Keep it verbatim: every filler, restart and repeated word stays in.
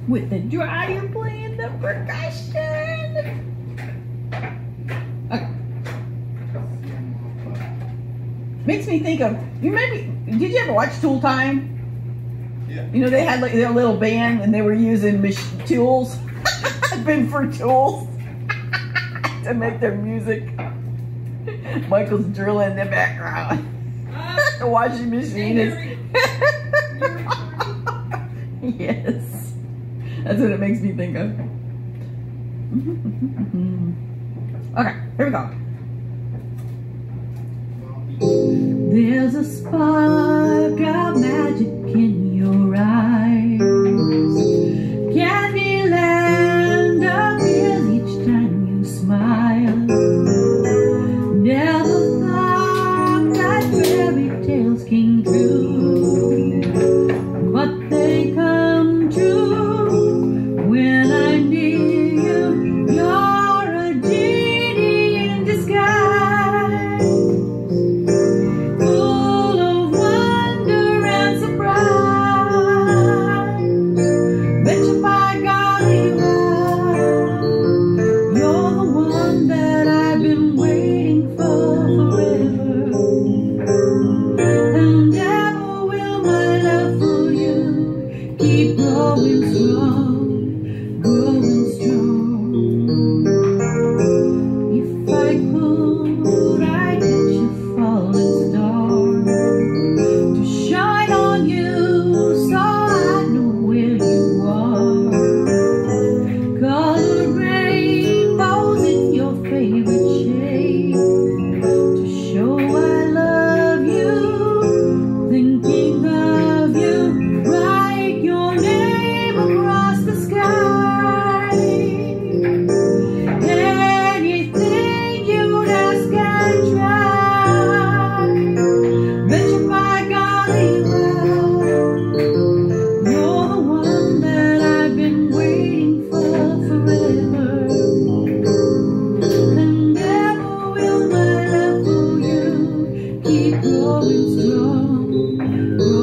with the dryer playing the percussion. Okay. Makes me think of, you maybe, did you ever watch Tool Time? Yeah. You know, they had like their little band and they were using mach tools, been for tools to make their music. Michael's drilling in the background. The washing machine is. Yes. That's what it makes me think of. Okay, here we go. There's a spark of magic in your eyes. Candyland appears each time you smile. Never thought that fairy tales came true, but they come true when I'm near you. You're a genie in disguise, full of wonder and surprise. Betcha by golly, you're the one that I've been waiting for forever, and ever will my love for you keep growing strong, growing strong. If I could, I'd get you falling star to shine on you so I know where you are. Colored rainbows in your favorite shade to show I love you. Thinking of you, write your name across the sky. Anything you'd ask, I'd try. Betcha by golly, you're the one that I've been waiting for forever, and ever will my love for you keep growing strong, growing